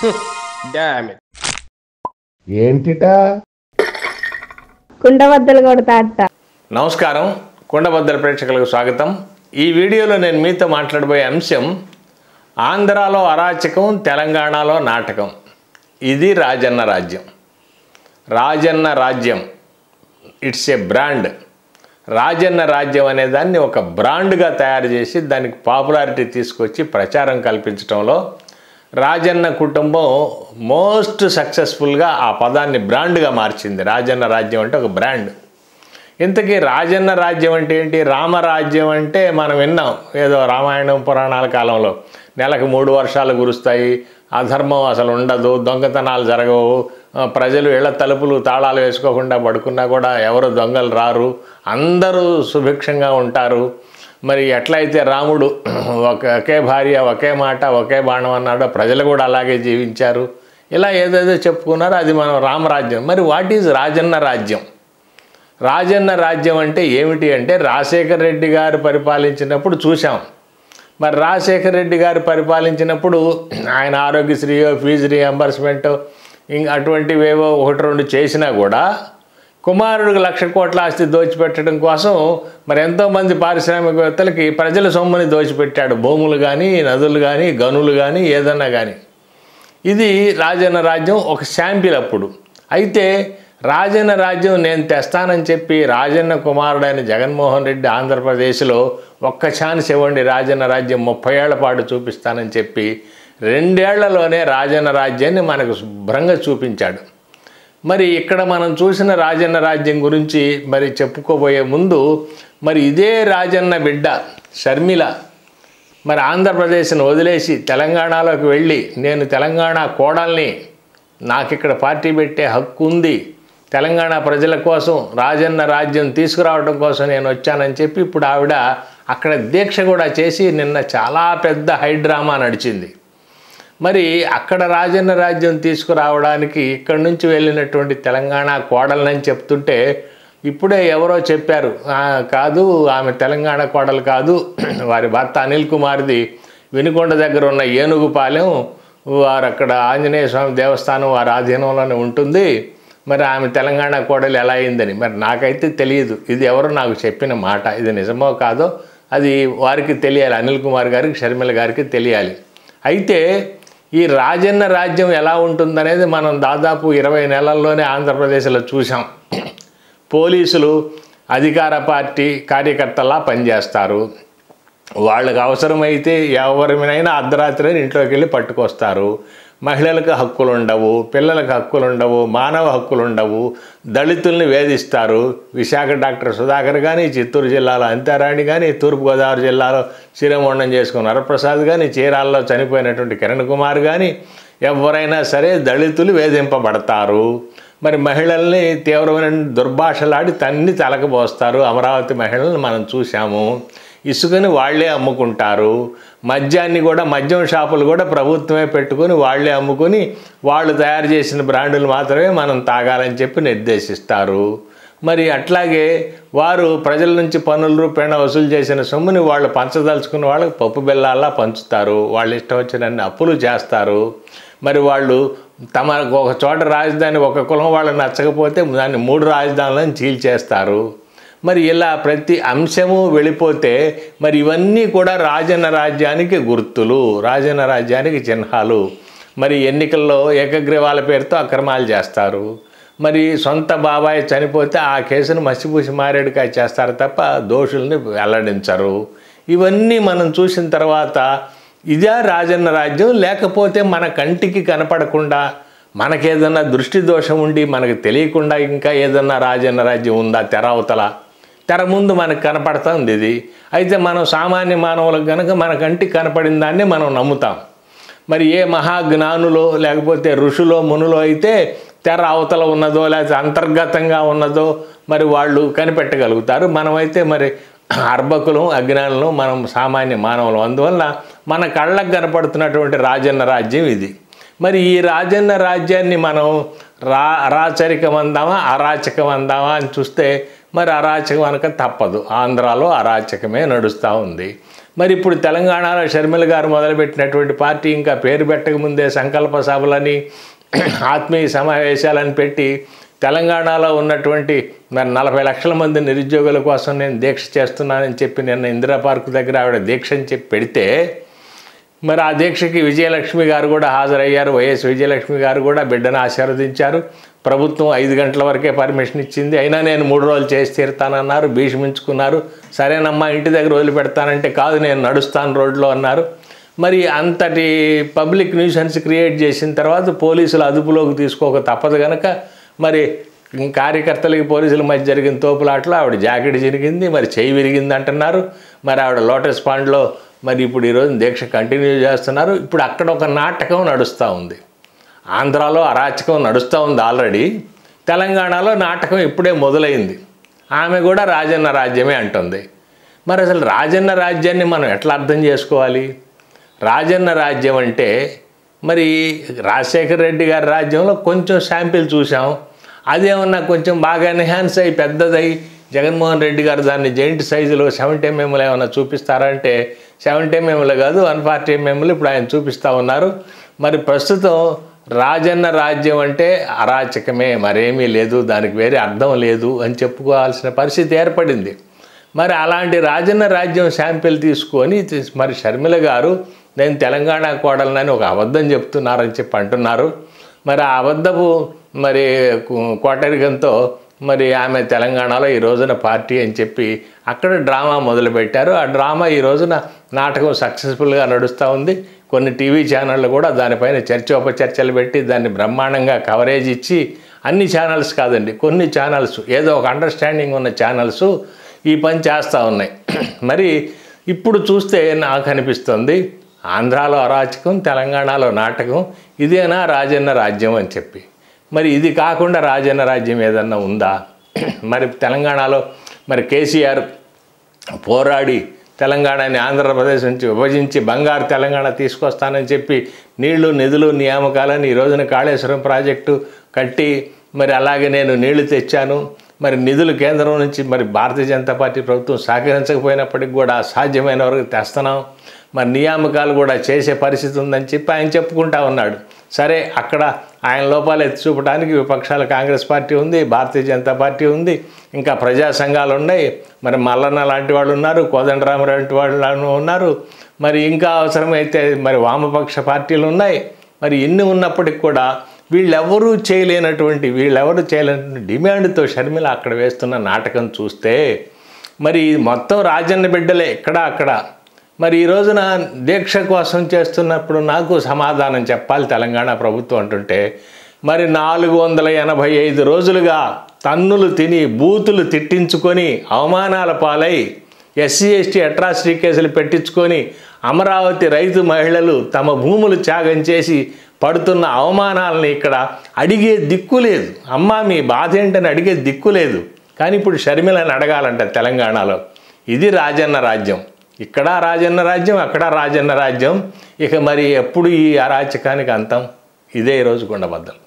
ఏంటిటా కుండబద్దలు కొడతా అట్ట. నమస్కారం, కుండబద్దల ప్రేక్షకులకు స్వాగతం. ఈ వీడియోలో నేను మీతో మాట్లాడబోయే అంశం ఆంధ్రాలో అరాచకం, తెలంగాణలో నాటకం. ఇది రాజన్న రాజ్యం. రాజన్న రాజ్యం ఇట్స్ ఏ బ్రాండ్. రాజన్న రాజ్యం అనే దాన్ని ఒక బ్రాండ్గా తయారు చేసి దానికి పాపులారిటీ తీసుకొచ్చి ప్రచారం కల్పించడంలో రాజన్న కుటుంబం మోస్ట్ సక్సెస్ఫుల్గా ఆ పదాన్ని బ్రాండ్గా మార్చింది. రాజన్న రాజ్యం అంటే ఒక బ్రాండ్. ఇంతకీ రాజన్న రాజ్యం అంటే ఏంటి? రామరాజ్యం అంటే మనం విన్నాం ఏదో రామాయణం పురాణాల కాలంలో నెలకు 3 వర్షాలు కురుస్తాయి, అధర్మం అసలు ఉండదు, దొంగతనాలు జరగవు, ప్రజలు ఇళ్ల తలుపులు తాళాలు వేసుకోకుండా పడుకున్నా కూడా ఎవరు దొంగలు రారు, అందరూ సుభిక్షంగా ఉంటారు. మరి ఎట్లయితే రాముడు ఒకే భార్య, ఒకే మాట, ఒకే బాణం అన్నాడో ప్రజలు కూడా అలాగే జీవించారు. ఇలా ఏదేదో చెప్పుకున్నారో అది మనం రామరాజ్యం. మరి వాట్ ఈజ్ రాజన్న రాజ్యం? రాజన్న రాజ్యం అంటే ఏమిటి అంటే రాజశేఖర్ రెడ్డి గారు పరిపాలించినప్పుడు చూసాం. మరి రాజశేఖర్ రెడ్డి గారు పరిపాలించినప్పుడు ఆయన ఆరోగ్యశ్రీ, ఫీజు రీఎంబర్స్మెంట్ అటువంటివేవో 1-2 చేసినా కూడా కుమారుడికి 1,00,000 కోట్ల ఆస్తి దోచిపెట్టడం కోసం మరి ఎంతోమంది పారిశ్రామికవేత్తలకి ప్రజల సొమ్ముని దోచిపెట్టాడు. భూములు కానీ, నదులు కానీ, గనులు కానీ, ఏదన్నా కానీ. ఇది రాజన్న రాజ్యం ఒక శాంపిల్ అప్పుడు. అయితే రాజన్న రాజ్యం నేను తెస్తానని చెప్పి రాజన్న కుమారుడైన జగన్మోహన్ రెడ్డి ఆంధ్రప్రదేశ్లో ఒక్క ఛాన్స్ ఇవ్వండి, రాజన్న రాజ్యం 30 ఏళ్ల పాటు చూపిస్తానని చెప్పి 2 ఏళ్లలోనే రాజన్న రాజ్యాన్ని మనకు శుభ్రంగా చూపించాడు. మరి ఇక్కడ మనం చూసిన రాజన్న రాజ్యం గురించి మరి చెప్పుకోబోయే ముందు మరి ఇదే రాజన్న బిడ్డ షర్మిల మరి ఆంధ్రప్రదేశ్ని వదిలేసి తెలంగాణలోకి వెళ్ళి నేను తెలంగాణ కోడల్ని, నాకు ఇక్కడ పార్టీ పెట్టే హక్కు ఉంది, తెలంగాణ ప్రజల కోసం రాజన్న రాజ్యం తీసుకురావడం కోసం నేను వచ్చానని చెప్పి ఇప్పుడు ఆవిడ అక్కడ దీక్ష కూడా చేసి నిన్న చాలా పెద్ద హైడ్రామా నడిచింది. మరి అక్కడ రాజన్న రాజ్యం తీసుకురావడానికి ఇక్కడి నుంచి వెళ్ళినటువంటి తెలంగాణ కోడలని చెప్తుంటే ఇప్పుడే ఎవరో చెప్పారు, కాదు ఆమె తెలంగాణ కోడలు కాదు, వారి భర్త అనిల్ కుమార్ది వినుకొండ దగ్గర ఉన్న ఏనుగుపాలెం, వారు అక్కడ ఆంజనేయ స్వామి దేవస్థానం వారి ఆధీనంలోనే ఉంటుంది, మరి ఆమె తెలంగాణ కోడలు ఎలా అయిందని. మరి నాకైతే తెలియదు, ఇది ఎవరో నాకు చెప్పిన మాట, ఇది నిజమో కాదో అది వారికి తెలియాలి, అనిల్ కుమార్ గారికి, షర్మిల గారికి తెలియాలి. అయితే ఈ రాజన్న రాజ్యం ఎలా ఉంటుందనేది మనం దాదాపు 20 నెలల్లోనే ఆంధ్రప్రదేశ్లో చూసాం. పోలీసులు అధికార పార్టీ కార్యకర్తలా పనిచేస్తారు. వాళ్ళకు అవసరమైతే ఎవరినైనా అర్ధరాత్రి ఇంట్లోకి వెళ్ళి పట్టుకొస్తారు. మహిళలకు హక్కులు ఉండవు, పిల్లలకు హక్కులు ఉండవు, మానవ హక్కులు ఉండవు, దళితుల్ని వేధిస్తారు. విశాఖ డాక్టర్ సుధాకర్ కానీ, చిత్తూరు జిల్లాలో అంతారాణి కానీ, తూర్పుగోదావరి జిల్లాలో శిరమోండం చేసుకున్న వరప్రసాద్ కానీ, చీరాల్లో చనిపోయినటువంటి కిరణ్ కుమార్ కానీ, ఎవరైనా సరే దళితులు వేధింపబడతారు. మరి మహిళల్ని తీవ్రమైన దుర్భాషలాడి తన్ని తలకబోస్తారు. అమరావతి మహిళలను మనం చూసాము. ఇసుకని వాళ్లే అమ్ముకుంటారు. మద్యాన్ని కూడా, మద్యం షాపులు కూడా ప్రభుత్వమే పెట్టుకొని వాళ్లే అమ్ముకొని వాళ్ళు తయారు చేసిన బ్రాండులు మాత్రమే మనం తాగాలని చెప్పి నిర్దేశిస్తారు. మరి అట్లాగే వారు ప్రజల నుంచి పన్నుల రూపేణ వసూలు చేసిన సొమ్ముని వాళ్ళు పంచదలుచుకున్న వాళ్ళకి పప్పు బెల్లాల్లా పంచుతారు. వాళ్ళు ఇష్టం వచ్చినన్ని అప్పులు చేస్తారు. మరి వాళ్ళు తమకు ఒక చోట రాజధాని ఒక కులం వాళ్ళకి నచ్చకపోతే దాన్ని 3 రాజధానులను చీల్చేస్తారు. మరి ఇలా ప్రతి అంశము వెళ్ళిపోతే మరి ఇవన్నీ కూడా రాజన్న రాజ్యానికి గుర్తులు, రాజన్న రాజ్యానికి చిహ్నాలు. మరి ఎన్నికల్లో ఏకగ్రీవాల పేరుతో అక్రమాలు చేస్తారు. మరి సొంత బాబాయ్ చనిపోతే ఆ కేసును మసిపూసి మారేడుకాయ చేస్తారు తప్ప దోషుల్ని వెల్లడించరు. ఇవన్నీ మనం చూసిన తర్వాత ఇదే రాజన్న రాజ్యం. లేకపోతే మన కంటికి కనపడకుండా మనకేదన్నా దృష్టి దోషం ఉండి మనకు తెలియకుండా ఇంకా ఏదన్నా రాజన్న రాజ్యం ఉందా తెర ముందు మనకు కనపడుతుంది ఇది. అయితే మనం సామాన్య మానవులకు కనుక మన కంటికి కనపడిన దాన్ని మనం నమ్ముతాం. మరి ఏ మహాజ్ఞానులో లేకపోతే ఋషులో మునులో అయితే తెర అవతల ఉన్నదో లేకపోతే అంతర్గతంగా ఉన్నదో మరి వాళ్ళు కనిపెట్టగలుగుతారు. మనమైతే మరి అర్భకులం, అజ్ఞానులం, మనం సామాన్య మానవులం. అందువల్ల మన కళ్ళకు కనపడుతున్నటువంటి రాజన్న రాజ్యం ఇది. మరి ఈ రాజన్న రాజ్యాన్ని మనం అరాచరికం అందామా, అరాచకం అందామా అని చూస్తే మరి అరాచకం అనక తప్పదు. ఆంధ్రాలో అరాచకమే నడుస్తూ ఉంది. మరి ఇప్పుడు తెలంగాణలో షర్మిల గారు మొదలుపెట్టినటువంటి పార్టీ ఇంకా పేరు పెట్టకముందే సంకల్ప సభలని ఆత్మీయ సమావేశాలను పెట్టి తెలంగాణలో ఉన్నటువంటి మరి 40 లక్షల మంది నిరుద్యోగుల కోసం నేను దీక్ష చేస్తున్నానని చెప్పి నిన్న ఇందిరా పార్క్ దగ్గర ఆవిడ దీక్ష అని చెప్పి పెడితే మరి ఆ దీక్షకి విజయలక్ష్మి గారు కూడా హాజరయ్యారు. వైఎస్ విజయలక్ష్మి గారు కూడా బిడ్డను ఆశీర్వదించారు. ప్రభుత్వం 5 గంటల వరకే పర్మిషన్ ఇచ్చింది, అయినా నేను 3 రోజులు చేసి తీరుతానన్నారు. భీష్మించుకున్నారు. సరేనమ్మా ఇంటి దగ్గర వదిలిపెడతానంటే కాదు నేను నడుస్తాను రోడ్లో అన్నారు. మరి అంతటి పబ్లిక్ న్యూసెన్స్ క్రియేట్ చేసిన తర్వాత పోలీసులు అదుపులోకి తీసుకోక తప్పదు కనుక మరి కార్యకర్తలకి పోలీసుల మధ్య జరిగిన తోపులాట్లో ఆవిడ జాకెట్ జరిగింది, మరి చెయ్యి విరిగింది అంటున్నారు. మరి ఆవిడ లోటస్ పాండ్లో మరి ఇప్పుడు ఈరోజు దీక్ష కంటిన్యూ చేస్తున్నారు. ఇప్పుడు అక్కడ ఒక నాటకం నడుస్తూ ఉంది. ఆంధ్రాలో అరాచకం నడుస్తూ ఉంది ఆల్రెడీ, తెలంగాణలో నాటకం ఇప్పుడే మొదలైంది. ఆమె కూడా రాజన్న రాజ్యమే అంటుంది. మరి అసలు రాజన్న రాజ్యాన్ని మనం ఎట్లా అర్థం చేసుకోవాలి? రాజన్న రాజ్యం అంటే మరి రాజశేఖర్ రెడ్డి గారి రాజ్యంలో కొంచెం శాంపిల్ చూసాం. అదేమన్నా కొంచెం బాగా ఎన్హాన్స్ అయ్యి పెద్దదై జగన్మోహన్ రెడ్డి గారు దాన్ని జెయింట్ సైజులో 70 mm ఏమన్నా చూపిస్తారంటే 70 mm కాదు 140 mm ఇప్పుడు ఆయన చూపిస్తూ ఉన్నారు. మరి ప్రస్తుతం రాజన్న రాజ్యం అంటే అరాచకమే, మరేమీ లేదు, దానికి వేరే అర్థం లేదు అని చెప్పుకోవాల్సిన పరిస్థితి ఏర్పడింది. మరి అలాంటి రాజన్న రాజ్యం శాంపిల్ తీసుకొని మరి షర్మిల గారు నేను తెలంగాణ కోడలనని ఒక అబద్ధం చెప్తున్నారని చెప్పి అంటున్నారు. మరి ఆ అబద్ధపు మరి కోటరికంతో మరి ఆమె తెలంగాణలో ఈ రోజున పార్టీ అని చెప్పి అక్కడ డ్రామా మొదలుపెట్టారు. ఆ డ్రామా ఈ రోజున నాటకం సక్సెస్ఫుల్గా నడుస్తూ ఉంది. కొన్ని టీవీ ఛానళ్ళు కూడా దానిపైన చర్చోపచర్చలు పెట్టి దాన్ని బ్రహ్మాండంగా కవరేజ్ ఇచ్చి, అన్ని ఛానల్స్ కాదండి, కొన్ని ఛానల్స్, ఏదో ఒక అండర్స్టాండింగ్ ఉన్న ఛానల్స్ ఈ పని చేస్తూ ఉన్నాయి. మరి ఇప్పుడు చూస్తే నాకు అనిపిస్తుంది ఆంధ్రాలో అరాచకం, తెలంగాణలో నాటకం, ఇదేనా రాజన్న రాజ్యం అని చెప్పి. మరి ఇది కాకుండా రాజన్న రాజ్యం ఏదన్నా ఉందా? మరి తెలంగాణలో మరి కేసీఆర్ పోరాడి తెలంగాణని ఆంధ్రప్రదేశ్ నుంచి విభజించి బంగారు తెలంగాణ తీసుకొస్తానని చెప్పి నీళ్లు నిధులు నియామకాలని ఈ రోజున కాళేశ్వరం ప్రాజెక్టు కట్టి మరి అలాగే నేను నీళ్లు తెచ్చాను, మరి నిధులు కేంద్రం నుంచి మరి భారతీయ జనతా పార్టీ ప్రభుత్వం సహకరించకపోయినప్పటికీ కూడా సాధ్యమైన వరకు తెస్తున్నాం, మరి నియామకాలు కూడా చేసే పరిస్థితి ఉందని చెప్పి ఆయన చెప్పుకుంటా ఉన్నాడు. సరే, అక్కడ ఆయన లోపాలు ఎత్తి చూపడానికి విపక్షాలు కాంగ్రెస్ పార్టీ ఉంది, భారతీయ జనతా పార్టీ ఉంది, ఇంకా ప్రజా సంఘాలు ఉన్నాయి, మరి మల్లన్న లాంటి వాళ్ళు ఉన్నారు, కోదండరామ లాంటి వాళ్ళు ఉన్నారు, మరి ఇంకా అవసరమైతే మరి వామపక్ష పార్టీలు ఉన్నాయి. మరి ఇన్ని ఉన్నప్పటికి కూడా వీళ్ళెవరూ చేయలేనటువంటి డిమాండ్తో షర్మిల అక్కడ వేస్తున్న నాటకం చూస్తే మరి మొత్తం రాజన్న బిడ్డలే ఇక్కడ అక్కడ. మరి ఈ రోజున దీక్ష కోసం చేస్తున్నప్పుడు నాకు సమాధానం చెప్పాలి తెలంగాణ ప్రభుత్వం అంటుంటే, మరి 485 రోజులుగా తన్నులు తిని బూతులు తిట్టించుకొని అవమానాల పాలై ఎస్సీ ఎస్టీ అట్రాసిటీ కేసులు పెట్టించుకొని అమరావతి రైతు మహిళలు తమ భూములు త్యాగం చేసి పడుతున్న అవమానాలని ఇక్కడ అడిగే దిక్కు లేదు. అమ్మా మీ బాధ ఏంటని అడిగే దిక్కు లేదు. కానీ ఇప్పుడు షర్మిలని అడగాలంట తెలంగాణలో. ఇది రాజన్న రాజ్యం. ఇక్కడ రాజన్న రాజ్యం, అక్కడ రాజన్న రాజ్యం. ఇక మరి ఎప్పుడు ఈ అరాచకానికి అంతం? ఇదే ఈరోజు కుండబద్దలు.